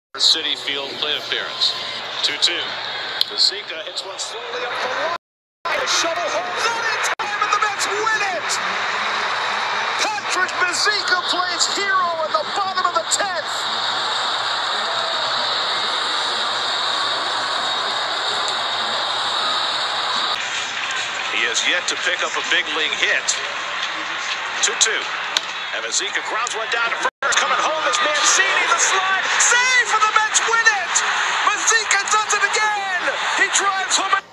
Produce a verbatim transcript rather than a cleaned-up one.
City Field plate appearance. two two. Mazeika hits one slowly up the line. The shovel holds on in time, and the Mets win it! Patrick Mazeika plays hero in the bottom of the tenth. He has yet to pick up a big league hit. two two. And Mazeika grounds one down to first. Coming home is Mancini, the slide. Save for the Mets, win it! Mazeika does it again! He drives home.